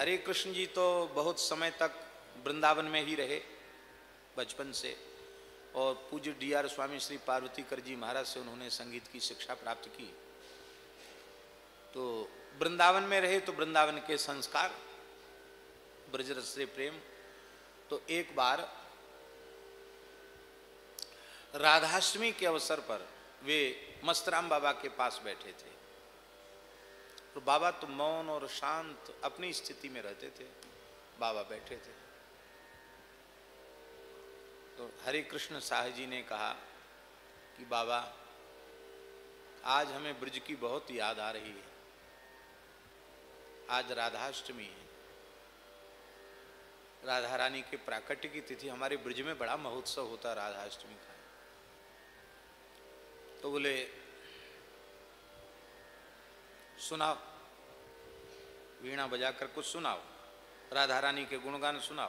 हरे कृष्ण जी तो बहुत समय तक वृंदावन में ही रहे बचपन से, और पूज्य D.R. स्वामी श्री पार्वतीकर जी महाराज से उन्होंने संगीत की शिक्षा प्राप्त की। तो वृंदावन में रहे तो वृंदावन के संस्कार, ब्रजरस से प्रेम। तो एक बार राधाष्टमी के अवसर पर वे मस्तराम बाबा के पास बैठे थे। तो बाबा तो मौन और शांत अपनी स्थिति में रहते थे, बाबा बैठे थे। तो हरे कृष्ण साहब जी ने कहा कि बाबा आज हमें ब्रज की बहुत याद आ रही है, आज राधाष्टमी है, राधा रानी के प्राकट्य की तिथि, हमारे ब्रज में बड़ा महोत्सव होता है राधाष्टमी का। तो बोले सुनाओ, वीणा बजाकर कुछ सुनाओ, राधा रानी के गुणगान सुनाओ।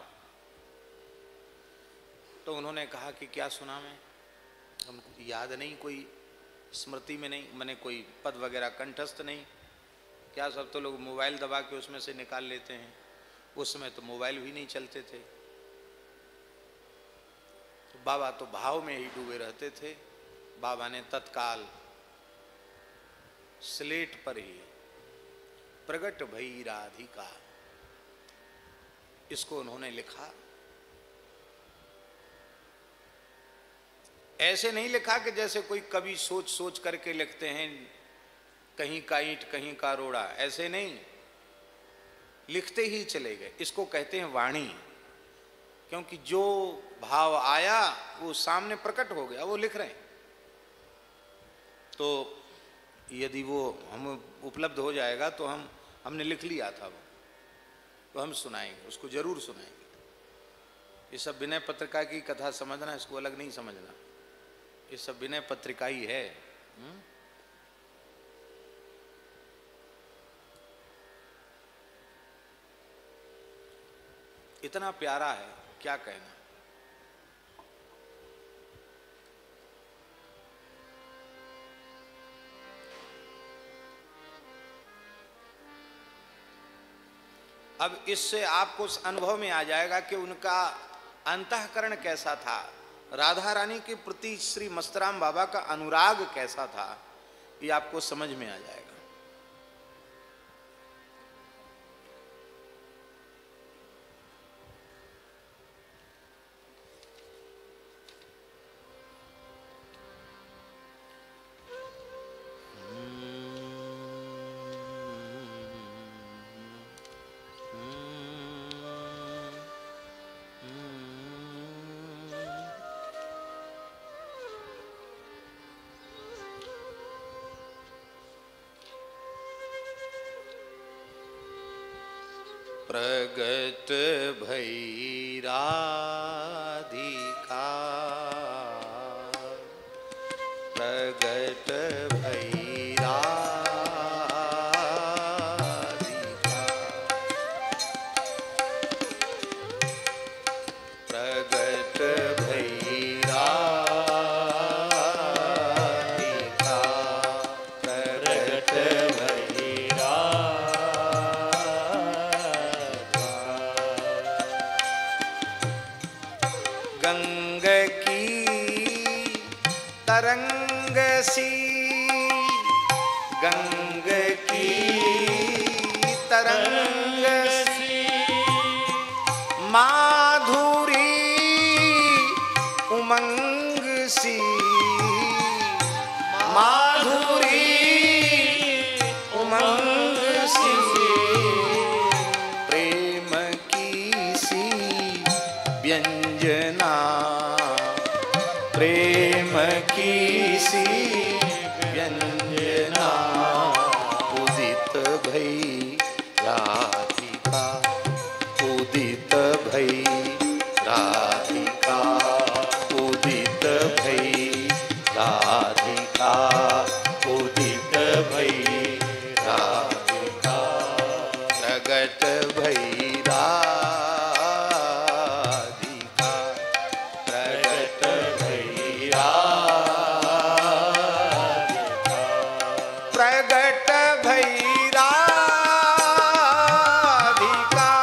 तो उन्होंने कहा कि क्या सुना मैं, हमको याद नहीं, कोई स्मृति में नहीं, मैंने कोई पद वगैरह कंठस्थ नहीं। क्या सब तो लोग मोबाइल दबा के उसमें से निकाल लेते हैं, उस समय तो मोबाइल भी नहीं चलते थे। तो बाबा तो भाव में ही डूबे रहते थे। बाबा ने तत्काल स्लेट पर ही प्रगट भई राधिका, इसको उन्होंने लिखा। ऐसे नहीं लिखा कि जैसे कोई कवि सोच सोच करके लिखते हैं, कहीं का ईंट कहीं का रोड़ा, ऐसे नहीं, लिखते ही चले गए। इसको कहते हैं वाणी, क्योंकि जो भाव आया वो सामने प्रकट हो गया, वो लिख रहे हैं। तो यदि वो हम उपलब्ध हो जाएगा तो हमने लिख लिया था वो, तो हम सुनाएंगे, उसको जरूर सुनाएंगे। ये सब विनय पत्रिका की कथा समझना, इसको अलग नहीं समझना, ये सब विनय पत्रिका ही है। इतना प्यारा है, क्या कहना। अब इससे आपको उस अनुभव में आ जाएगा कि उनका अंतःकरण कैसा था, राधा रानी के प्रति श्री मस्तराम बाबा का अनुराग कैसा था, ये आपको समझ में आ जाएगा। प्रगट भई राधिका, प्रगट भई राधिका, प्रगट भई राधिका, प्रगट भई गंग की तरंग सी, गंग की तरंग सी, माधुरी उमंग सी, माधुरी उमंग सी, प्रेम की सी व्यंजना, प्रेम की सी व्यंजना, उदित भई राधिका, उदित भई राधिका, उदित भई राधिका, उदित भई राधिका, प्रगट भई राधिका, प्रगट भई राधिका, प्रगट भई राधिका,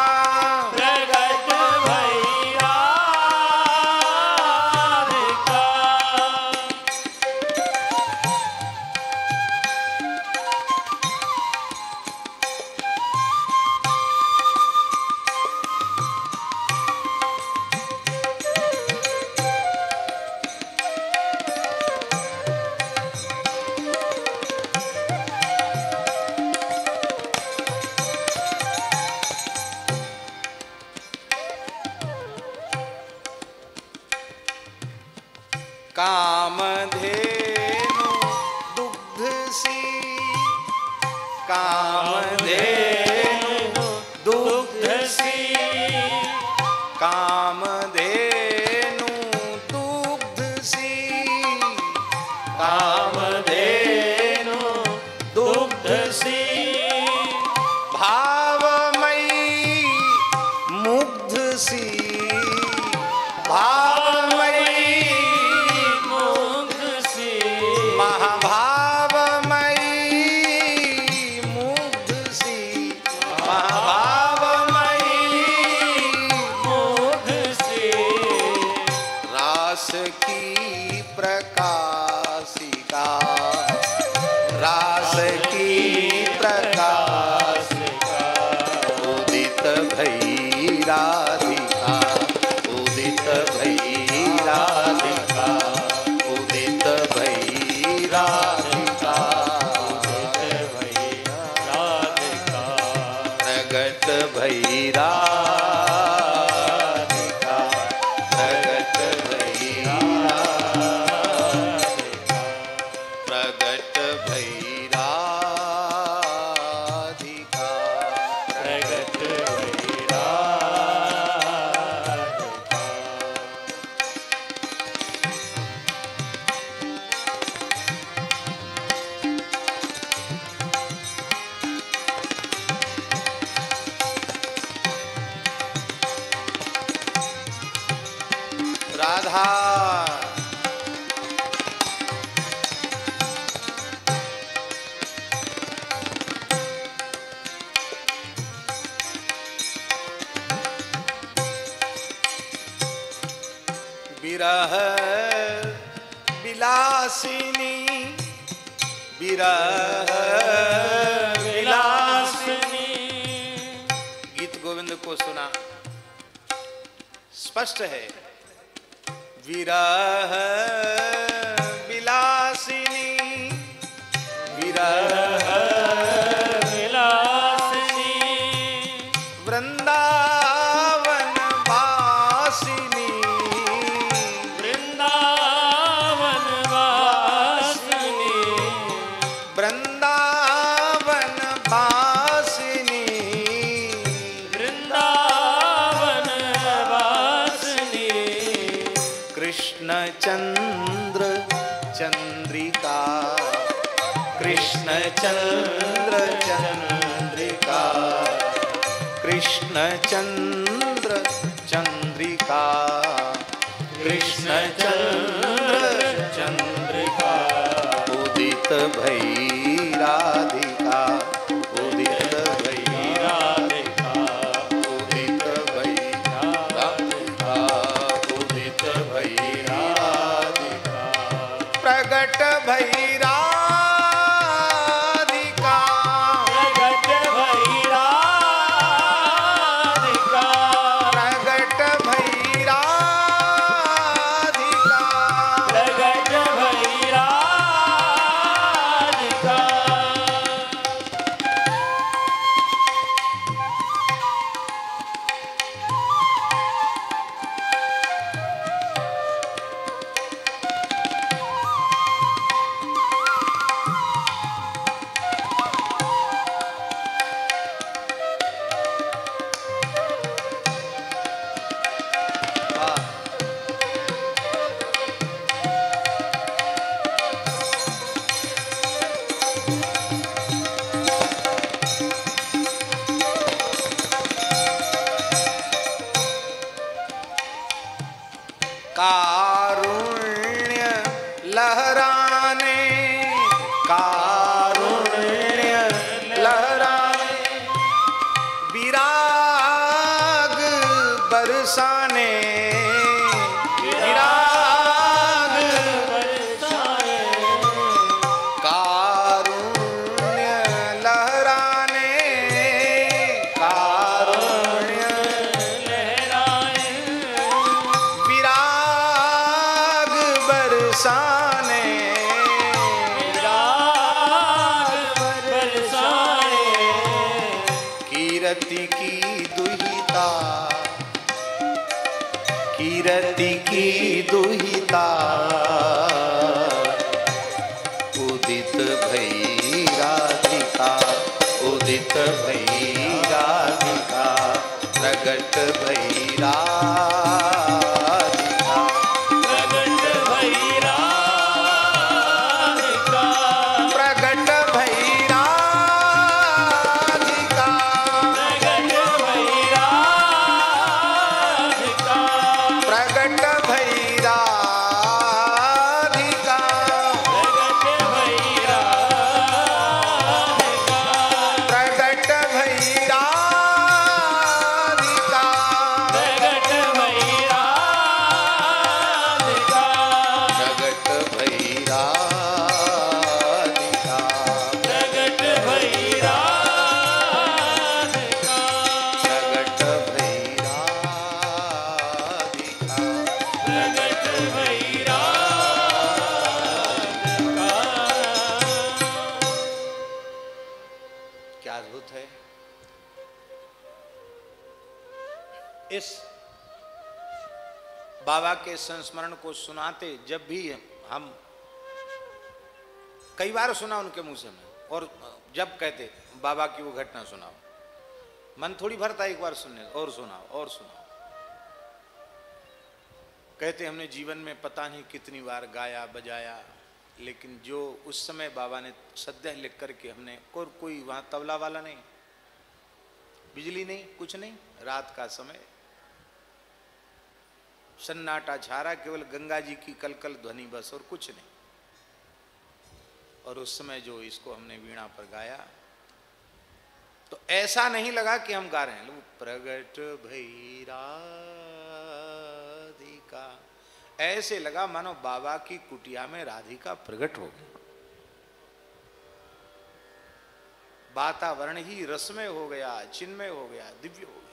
कामधेनु दुग्ध सी, कामधेनु दुग्ध सी, भावमयी मुग्ध सी, भावमयी मुग्ध सी, महाभावमयी मुग्ध सी, महाभावमयी मुग्ध सी, रास की प्रकाशिका, रास की प्रकाशिका, उदित भई राधिका, उदित भई राधिका, उदित भई राधिका, उदित भई राधिका, प्रगट भई राधिका, प्रगट भई राधिका, प्रगट भई राधिका, प्रगट भई राधिका। राधा विरह विलासिनी, विरह विलासिनी। गीत गोविंद को सुना, स्पष्ट है। विरह विलासिनी, विरह विलासिनी, वृंदावन वासिनी, वृंदावन वासिनी, वृंदावन वासिनी, वृंदावन वासिनी, कृष्ण चंद्र चंद्रिका, कृष्ण चंद्र चंद्रिका, कृष्ण चंद्र चंद्रिका, कृष्ण चंद्र चंद्रिका, उदित भई राधिका, उदित भई राधिका, उदित भई राधिका, उदित भई राधिका, प्रगट भई राधिका, प्रगट भई राधिका, प्रगट भई राधिका, प्रगट भई राधिका। वाह। कारुण्य लहराने, कारुण्य लहराने, विराग बरसाने, विराग बरसाने, कारुण्य लहराने, कारुण्य लहराए, विराग बरसाने, विराग बरसाए, कीरति की दुहिता, कीरति की दुहिता, उदित भई राधिका, उदित भई राधिका, प्रगट भई राधिका, प्रगट भई राधिका, प्रगट भई राधिका, प्रगट भई राधिका, प्रगट भई राधिका, प्रगट भई राधिका, प्रगट भई राधिका, प्रगट भई राधिका, प्रगट भई राधिका, प्रगट भई राधिका, प्रगट भई राधिका। प्रगट भई राधिका। क्या अद्भुत है। इस बाबा के संस्मरण को सुनाते जब भी हम, कई बार सुना उनके मुंह से मैं, और जब कहते बाबा की वो घटना सुनाओ, मन थोड़ी भरता एक बार सुनने, और सुनाओ और सुनाओ। कहते हमने जीवन में पता नहीं कितनी बार गाया बजाया, लेकिन जो उस समय बाबा ने सद्यह लिख करके हमने, और कोई वहाँ तबला वाला नहीं, बिजली नहीं, कुछ नहीं, रात का समय, सन्नाटा छा रहा, केवल गंगा जी की कलकल ध्वनि बस, और कुछ नहीं। और उस समय जो इसको हमने वीणा पर गाया तो ऐसा नहीं लगा कि हम गा रहे हैं। प्रगट भई राधिका, ऐसे लगा मानो बाबा की कुटिया में राधिका प्रकट हो गई। वातावरण ही रसमय हो गया, चिन्मय हो गया, दिव्य हो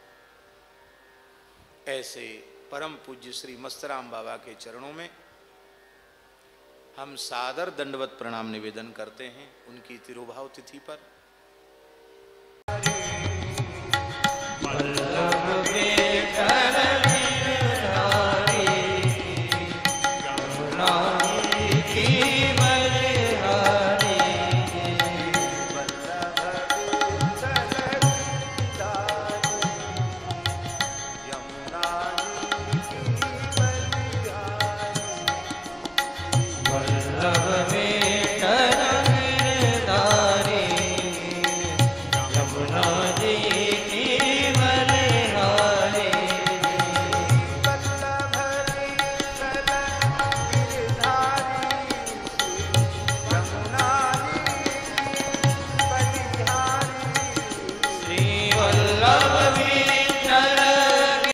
गई। ऐसे परम पूज्य श्री मस्तराम बाबा के चरणों में हम सादर दंडवत प्रणाम निवेदन करते हैं उनकी तिरुभाव तिथि पर।